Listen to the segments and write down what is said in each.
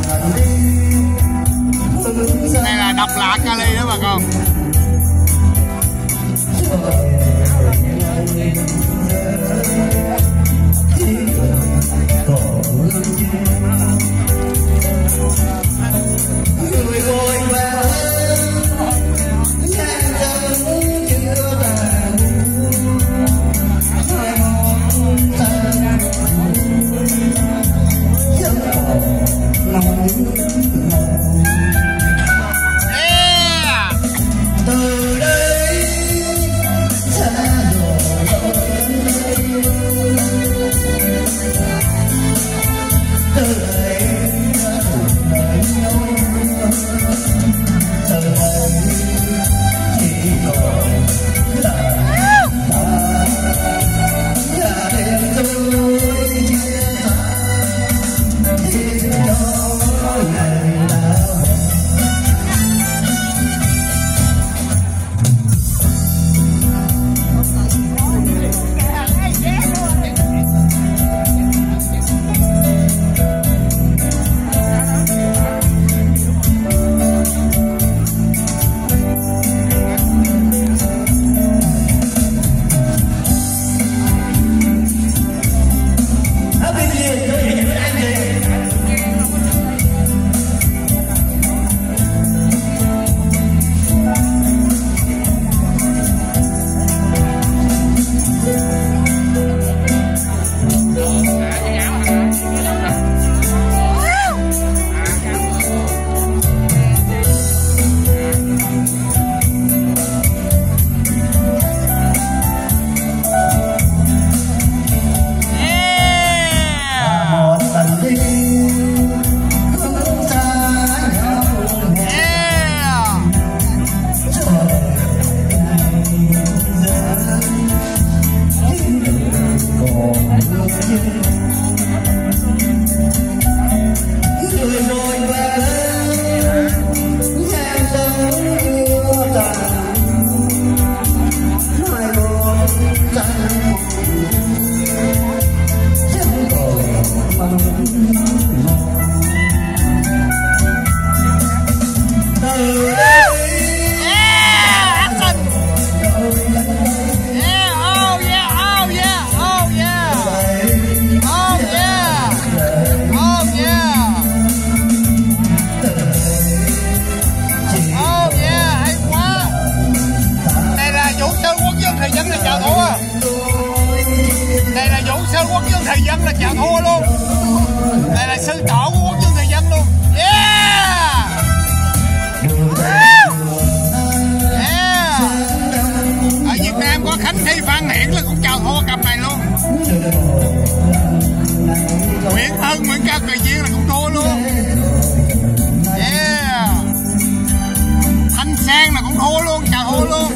Này là độc lạ kali đó bà con. Đây là Vũ Sơn Quốc Dương Thị Dân là chào thua luôn. Đây là sư tổ của Quốc Dương Thị Dân luôn. Yeah! Yeah! Ở Việt Nam có Khánh Thi Phan Hiển là cũng chào thua cặp này luôn. Nguyễn Hân, Nguyễn Cao Kỳ Duyên là cũng thua luôn. Yeah! Thanh Sang là cũng thua luôn, chào thua luôn.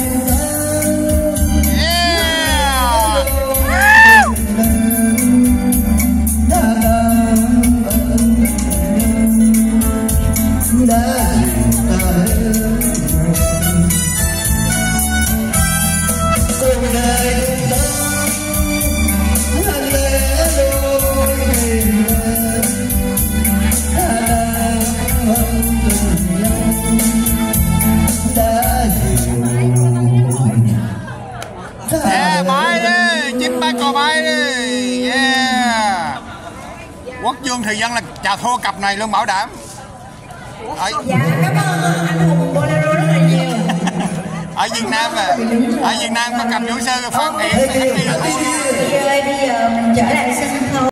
Bay đi, chim bay cò bay đi. Yeah. Quốc Dương Thị Dân là chào thua cặp này luôn, bảo đảm. Dạ, cảm ơn anh Hùng Bolero rất là nhiều. Ở Việt Nam à, ở Việt Nam có cặp vũ sư Phan Hiển. Bây giờ mình trở lại sân khấu.